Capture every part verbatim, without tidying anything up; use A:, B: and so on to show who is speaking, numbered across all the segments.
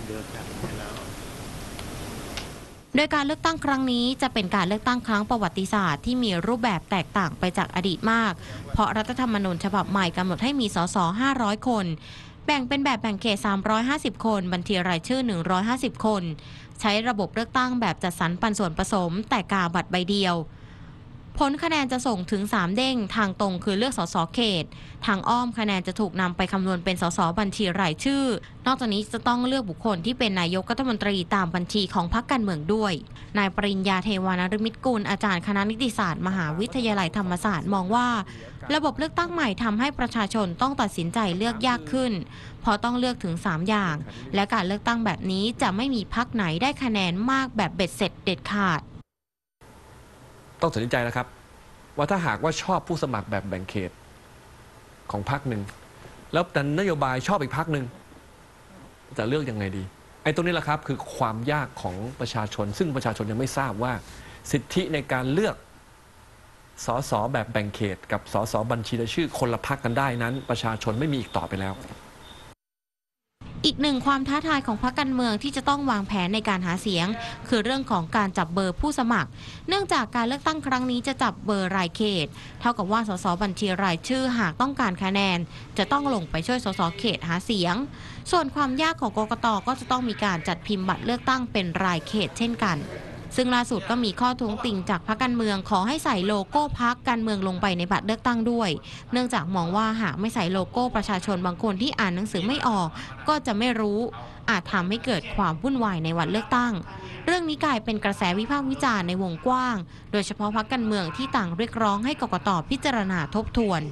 A: เดียวกันไปแล้ว
B: โดยการเลือกตั้งครั้งนี้จะเป็นการเลือกตั้งครั้งประวัติศาสตร์ที่มีรูปแบบแตกต่างไปจากอดีตมากเพราะรัฐธรรมนูญฉบับใหม่กำหนดให้มีสสห้าร้อยคนแบ่งเป็นแบบแบ่งเขตสามร้อยห้าสิบคนบัญชีรายชื่อหนึ่งร้อยห้าสิบคนใช้ระบบเลือกตั้งแบบจัดสรรปันส่วนผสมแต่กาบัตรใบเดียวผลคะแนนจะส่งถึงสามเด้งทางตรงคือเลือกสสเขตทางอ้อมคะแนนจะถูกนำไปคำนวณเป็นสสบัญชีรายชื่อนอกจากนี้จะต้องเลือกบุคคลที่เป็นนายกรัฐมนตรีตามบัญชีของพรรคการเมืองด้วยนายปริญญาเทวานฤมิตกุลอาจารย์คณะนิติศาสตร์มหาวิทยาลัยธรรมศาสตร์มองว่าระบบเลือกตั้งใหม่ทำให้ประชาชนต้องตัดสินใจเลือกยากขึ้นเพราะต้องเลือกถึงสามอย่างและการเลือกตั้งแบบนี้จะไม่มีพรรคไหนได้คะแนนมากแบบเบ็ดเสร็จเด็ดขาด
C: ต้องตัดสินใจนะครับว่าถ้าหากว่าชอบผู้สมัครแบบแบ่งเขตของพรรคหนึ่งแล้วแต่นโยบายชอบอีกพรรคหนึ่งจะเลือกยังไงดีไอ้ตรงนี้แหละครับคือความยากของประชาชนซึ่งประชาชนยังไม่ทราบว่าสิทธิในการเลือกสสแบบแบ่งเขตกับสสบัญชีรายชื่อคนละพรรคกันได้นั้นประชาชนไม่มีอีกต่อไปแล้ว
B: อีกหนึ่งความท้าทายของพรรคการเมืองที่จะต้องวางแผนในการหาเสียงคือเรื่องของการจับเบอร์ผู้สมัครเนื่องจากการเลือกตั้งครั้งนี้จะจับเบอร์รายเขตเท่ากับว่าสสบัญชีรายชื่อหากต้องการคะแนนจะต้องลงไปช่วยสสเขตหาเสียงส่วนความยากของกกต.ก็จะต้องมีการจัดพิมพ์บัตรเลือกตั้งเป็นรายเขตเช่นกันซึ่งล่าสุดก็มีข้อท้วงติงจากพรรคการเมืองขอให้ใส่โลโก้พรรคการเมืองลงไปในบัตรเลือกตั้งด้วยเนื่องจากมองว่าหากไม่ใส่โลโก้ประชาชนบางคนที่อ่านหนังสือไม่ออกก็จะไม่รู้อาจทำให้เกิดความวุ่นวายในวันเลือกตั้งเรื่องนี้กลายเป็นกระแสวิพากษ์วิจารณ์ในวงกว้างโดยเฉพาะพรรคการเมืองที่ต่างเรียกร้องให้กกต.พิจารณาทบทวน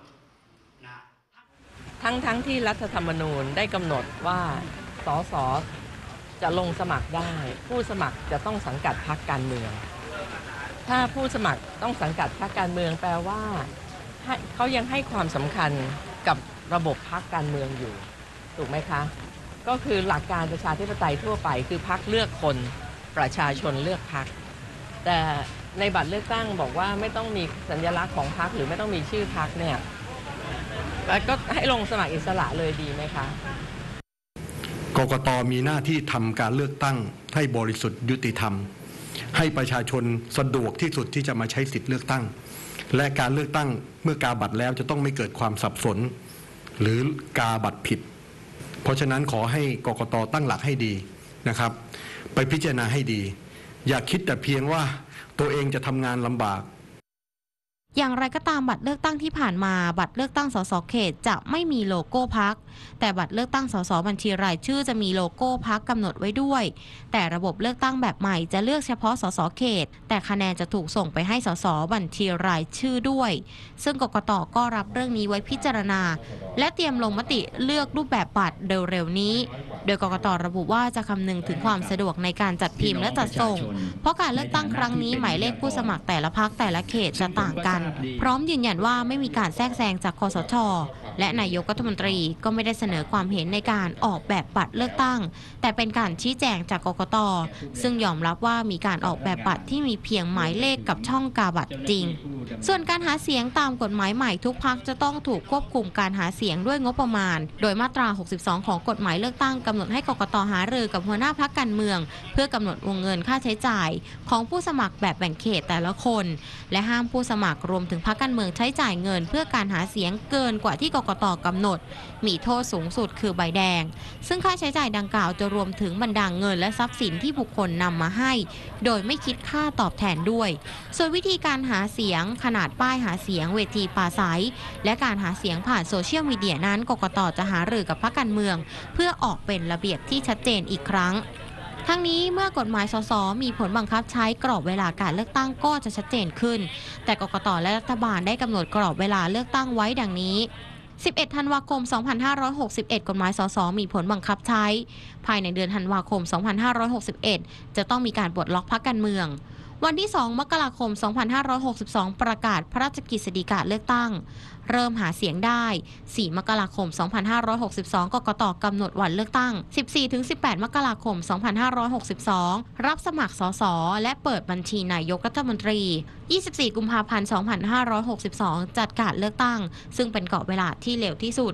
D: ทั้งทั้งที่รัฐธรรมนูญได้กำหนดว่าสสจะลงสมัครได้ผู้สมัครจะต้องสังกัดพรรคการเมืองถ้าผู้สมัครต้องสังกัดพรรคการเมืองแปลว่าเขายังให้ความสำคัญกับระบบพรรคการเมืองอยู่ถูกไหมคะก็คือหลักการประชาธิปไตยทั่วไปคือพรรคเลือกคนประชาชนเลือกพรรคแต่ในบัตรเลือกตั้งบอกว่าไม่ต้องมีสัญลักษณ์ของพรรคหรือไม่ต้องมีชื่อพรรคเนี่ยก็ให้ลงสมัครอิสระเลยดีไหมคะ
E: กกต.มีหน้าที่ทำการเลือกตั้งให้บริสุทธิ์ยุติธรรมให้ประชาชนสะดวกที่สุดที่จะมาใช้สิทธิเลือกตั้งและการเลือกตั้งเมื่อกาบัตรแล้วจะต้องไม่เกิดความสับสนหรือกาบัตรผิดเพราะฉะนั้นขอให้กกต.ตั้งหลักให้ดีนะครับไปพิจารณาให้ดีอย่าคิดแต่เพียงว่าตัวเองจะทำงานลำบาก
B: อย่างไรก็ตามบัตรเลือกตั้งที่ผ่านมาบัตรเลือกตั้งสสเขตจะไม่มีโลโก้พรรคแต่บัตรเลือกตั้งสสบัญชีรายชื่อจะมีโลโก้พรรคกำหนดไว้ด้วยแต่ระบบเลือกตั้งแบบใหม่จะเลือกเฉพาะสสเขตแต่คะแนนจะถูกส่งไปให้สสบัญชีรายชื่อด้วยซึ่งกกต.ก็รับเรื่องนี้ไว้พิจารณาและเตรียมลงมติเลือกรูปแบบบัตรเร็วๆนี้โดยกกต.ระบุว่าจะคำนึงถึงความสะดวกในการจัดพิมพ์และจัดส่งเพราะการเลือกตั้งครั้งนี้หมายเลขผู้สมัครแต่ละพรรคแต่ละเขตจะต่างกันพร้อมยืนยันว่าไม่มีการแทรกแซงจากคสช.และนายกรัฐมนตรีก็ไม่ได้เสนอความเห็นในการออกแบบบัตรเลือกตั้งแต่เป็นการชี้แจงจากกกต.ซึ่งยอมรับว่ามีการออกแบบบัตรที่มีเพียงหมายเลขกับช่องกาบัตรจริงส่วนการหาเสียงตามกฎหมายใหม่ทุกพรรคจะต้องถูกควบคุมการหาเสียงด้วยงบประมาณโดยมาตราหกสิบสองของกฎหมายเลือกตั้งกำหนดให้กกต.หารือกับหัวหน้าพรรคการเมืองเพื่อกำหนดวงเงินค่าใช้จ่ายของผู้สมัครแบบแบ่งเขตแต่ละคนและห้ามผู้สมัครรวมถึงพรรคการเมืองใช้จ่ายเงินเพื่อการหาเสียงเกินกว่าที่กกต.กำหนดมีโทษสูงสุดคือใบแดงซึ่งค่าใช้จ่ายดังกล่าวจะรวมถึงบรรดาเงินและทรัพย์สินที่บุคคลนำมาให้โดยไม่คิดค่าตอบแทนด้วยส่วนวิธีการหาเสียงขนาดป้ายหาเสียงเวทีปราศัยและการหาเสียงผ่านโซเชียลมีเดียนั้นกกต.จะหารือกับพรรคการเมืองเพื่อออกเป็นระเบียบที่ชัดเจนอีกครั้งทั้งนี้เมื่อกฎหมายสสมีผลบังคับใช้กรอบเวลาการเลือกตั้งก็จะชัดเจนขึ้นแต่กกต.และรัฐบาลได้กำหนดกรอบเวลาเลือกตั้งไว้ดังนี้สิบเอ็ดธันวาคมสองพันห้าร้อยหกสิบเอ็ดกฎหมายสสมีผลบังคับใช้ภายในเดือนธันวาคมสองพันห้าร้อยหกสิบเอ็ดจะต้องมีการปลดล็อกพรรคการเมืองวันที่สองมกราคมสองพันห้าร้อยหกสิบสองประกาศพระราชกฤษฎีกาเลือกตั้งเริ่มหาเสียงได้สี่มกราคมสองพันห้าร้อยหกสิบสองกกต.กำหนดวันเลือกตั้ง สิบสี่ถึงสิบแปด มกราคมสองพันห้าร้อยหกสิบสองรับสมัครสสและเปิดบัญชีนายกรัฐมนตรียี่สิบสี่กุมภาพันธ์สองพันห้าร้อยหกสิบสองจัดการเลือกตั้งซึ่งเป็นกรอบเวลาที่เร็วที่สุด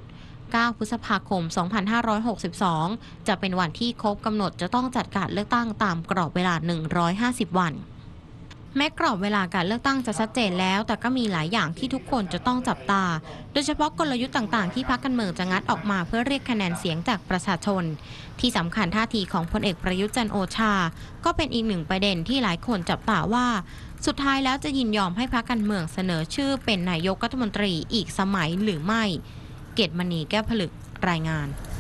B: เก้า พฤษภาคม สองพันห้าร้อยหกสิบสอง จะเป็นวันที่ครบกำหนดจะต้องจัดการเลือกตั้งตามกรอบเวลา หนึ่งร้อยห้าสิบ วันแม้กรอบเวลาการเลือกตั้งจะชัดเจนแล้วแต่ก็มีหลายอย่างที่ทุกคนจะต้องจับตาโดยเฉพาะกลยุทธ์ต่างๆที่พรรคการเมืองจะงัดออกมาเพื่อเรียกคะแนนเสียงจากประชาชนที่สำคัญท่าทีของพลเอกประยุทธ์จันทร์โอชาก็เป็นอีกหนึ่งประเด็นที่หลายคนจับตาว่าสุดท้ายแล้วจะยินยอมให้พรรคการเมืองเสนอชื่อเป็นนายกรัฐมนตรีอีกสมัยหรือไม่เกตมณีแก้วผลึกรายงาน